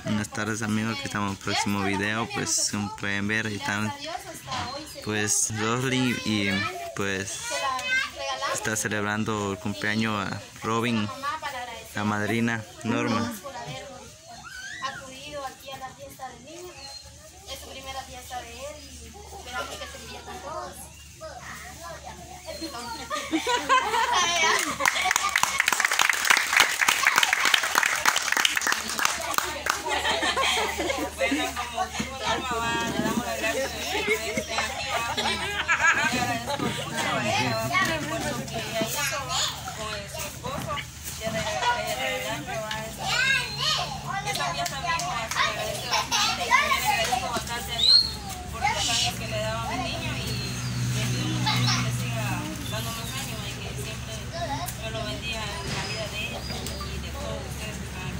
Buenas tardes amigos, aquí estamos en el próximo video. Pues como pueden ver, ahí están pues Rosly y pues está celebrando el cumpleaños a Robin, la madrina Norma. Acudido aquí a la fiesta del niño. Es su primera fiesta de él y esperamos que se diviertan todos. Bueno, como dijo la mamá, le damos las gracias de que estén aquí abajo. Le agradezco mucho a ella por el esfuerzo que ella hizo con su esposo de regalar que va a esa fiesta misma. Se le agradece bastante y también le agradezco bastante a Dios por los años que le daba a mi niño y le pido mucho que le siga dando más años y que siempre Dios lo bendiga en la vida de ella y de todos ustedes que están aquí.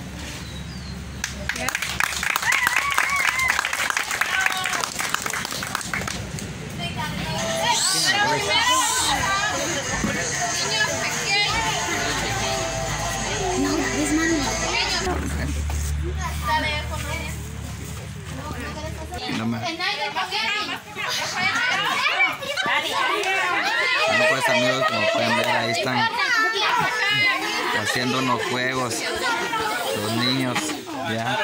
Bueno, pues amigos, como pueden ver, ahí están haciendo unos juegos los niños ya.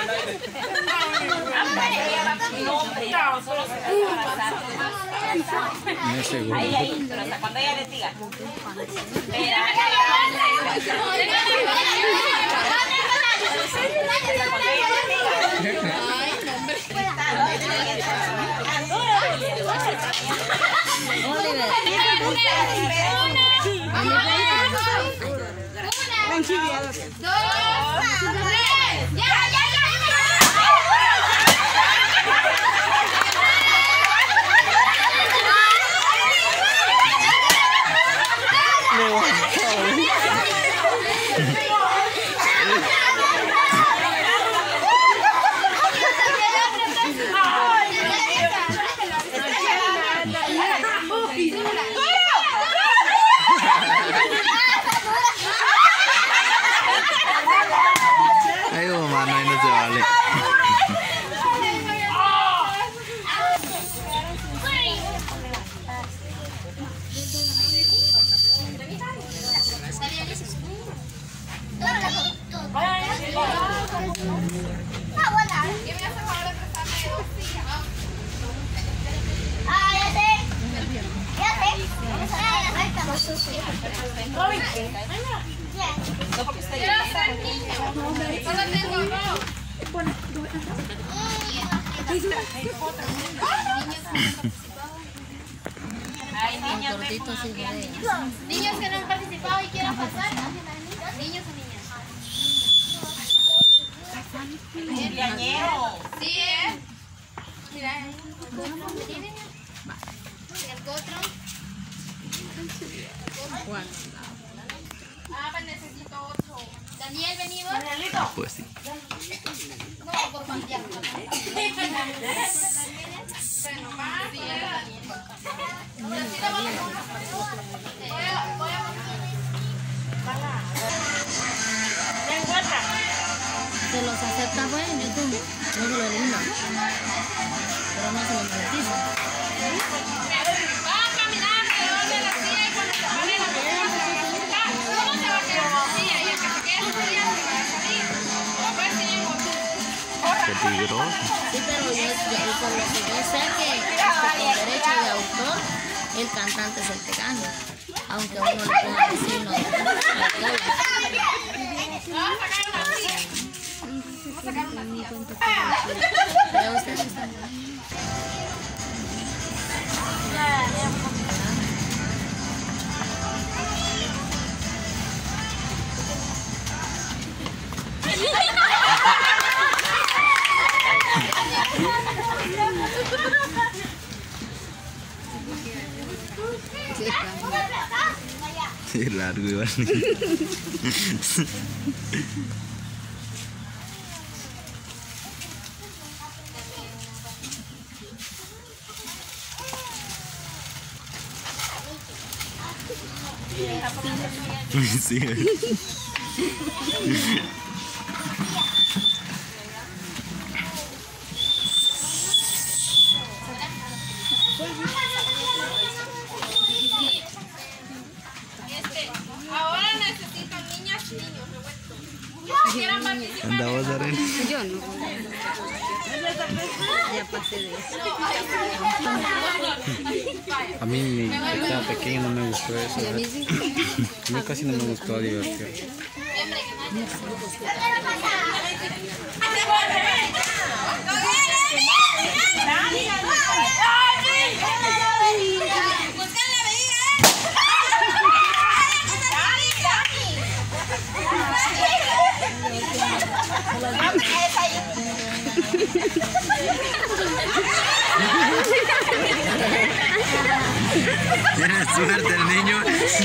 No es seguro. Ahí, pero hasta cuando ella les diga. Ay, mamá, no, ahí no se vale. Niños que no han participado y quieran pasar, niños o niñas. Cumpleañero. Sí, mira, el otro. Pues necesito otro. Daniel, venido. Pues sí. No, por Santiago. Bueno, más. Se los acepta fue en YouTube, no se lo elimina, pero no se lo monetiza. Va a caminar alrededor de la silla y cuando se pone la silla, uno se va a quedar en la silla y el que se quede en la silla se va a salir. Después seguimos. Qué peligroso. Sí, pero yo por lo que yo sé que con derecho de autor, el cantante es el que gana, aunque uno le ponga el signo de autor. Vamos a sacar una silla. Pero ustedes están Sí, largo igual. Sí. ¿Anda vos, Arena? Yo no. Ya pasé de eso. A mí cuando estaba pequeño no me gustó eso. Y a mí sí. A mí casi no me gustó divertir. Tienes suerte el niño.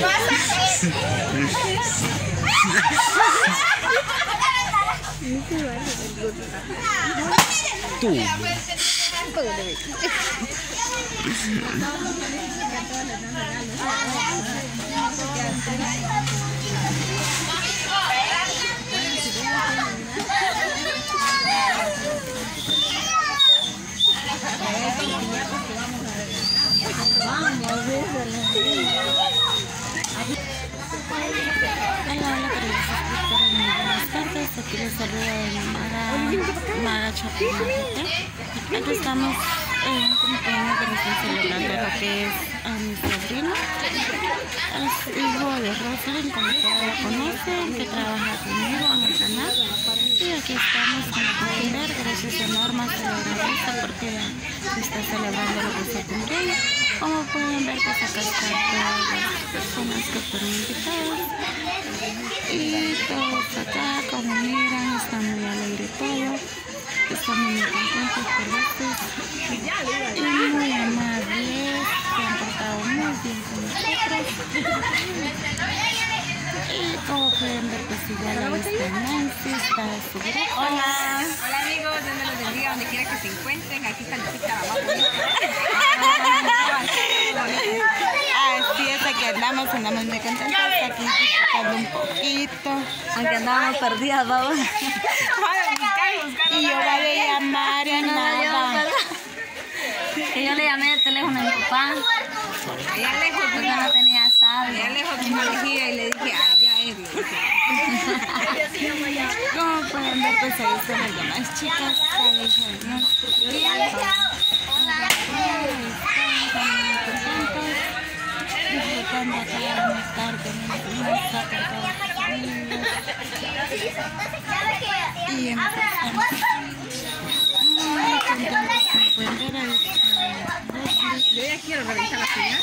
Tú. Aquí les saluda Maga Chapinita. Aquí estamos en un cumpleaños que nos están celebrando lo que es a mi sobrino. Es hijo de Rosalind, como todos lo conocen, que trabaja conmigo en el canal. Y aquí estamos, como pueden ver, gracias a Norma celebrando porque se está celebrando lo que es el cumpleaños. Como pueden ver, pues acá están todas las personas que fueron invitadas. Y todos acá, como miran, están muy alegres todos. Estamos muy contentos, felices y muy amables. Se han portado muy bien con nosotros. Y como pueden ver, pues igual ahí está Nancy, está su grupo. Hola amigos, Dios me los bendiga donde quiera que se encuentren. Aquí está Lupita, la más bonita. Así es, aquí andamos muy contentos, aquí disfrutando un poquito. Aunque andábamos perdidas, vamos. Y yo voy a llamar y nada. Que yo le llamé el teléfono a mi papá. Allá lejos, Porque no tenía saldo. allá lejos me elegía y le dije, allá es. Como pueden ver, pues ahí están las demás chicas. Disfrutando acá más tarde, y empezamos muy contentos, como pueden ver ahí. Yo ya quiero revisar la señal.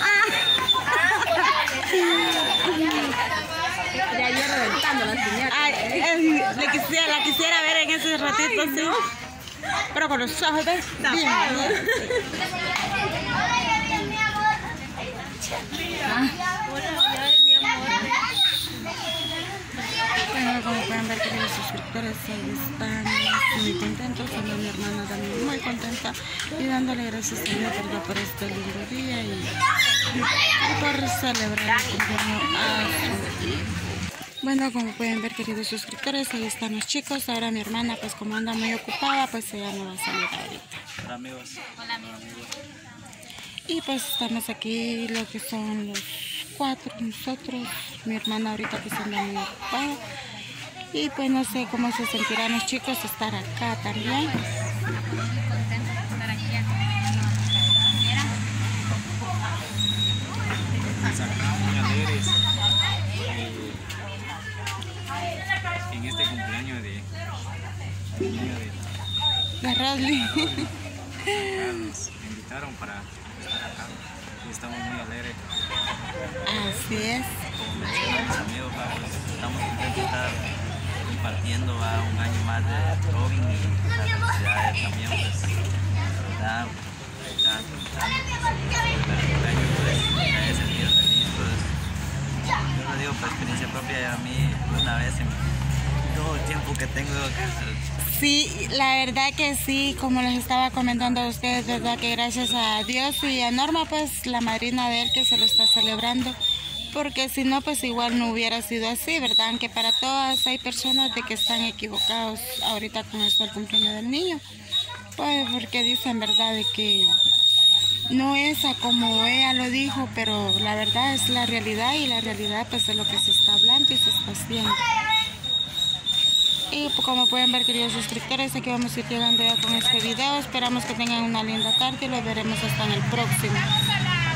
Ya yo reventando la señal. Ay, la quisiera ver en ese ratito, sí. Pero con los ojos, ¿ves? Bien. Bueno, como pueden ver, queridos suscriptores, ahí están muy contentos, también mi hermana también muy contenta y dándole gracias a Dios, ¿verdad?, por este lindo día y por celebrar el cumpleaños a su hijo. Bueno, como pueden ver, queridos suscriptores, ahí están los chicos. Ahora mi hermana, pues como anda muy ocupada, pues ella no va a salir ahorita. Hola amigos. Hola amigos. Y pues estamos aquí, lo que son los cuatro, nosotros, mi hermana ahorita pues anda muy ocupada. Y pues no sé cómo se sentirán los chicos estar acá también. Contentos de estar aquí ya Pues acá muy alegres en este cumpleaños de La Rosly. nos invitaron para estar acá y estamos muy alegres. Así es. Como mencionan mis amigos, pues, estamos contentos de estar compartiendo un año más de Robin y las felicidades también, pues, ¿verdad? Están disfrutando el cumpleaños, pues, me hace sentir feliz, pues, yo lo digo por experiencia propia, y a mí una vez en todo el tiempo que tengo Sí, la verdad que sí, como les estaba comentando a ustedes, verdad que gracias a Dios y a Norma, pues la madrina de él que se lo está celebrando, porque si no, pues igual no hubiera sido así, ¿verdad? Aunque para todas hay personas de que están equivocados ahorita con esto del cumpleaños del niño, pues porque dicen, ¿verdad?, de que no es a como ella lo dijo, pero la verdad es la realidad y la realidad pues es lo que se está hablando y se está haciendo. Y pues, como pueden ver, queridos suscriptores, aquí vamos a ir llegando ya con este video. Esperamos que tengan una linda tarde y los veremos hasta en el próximo.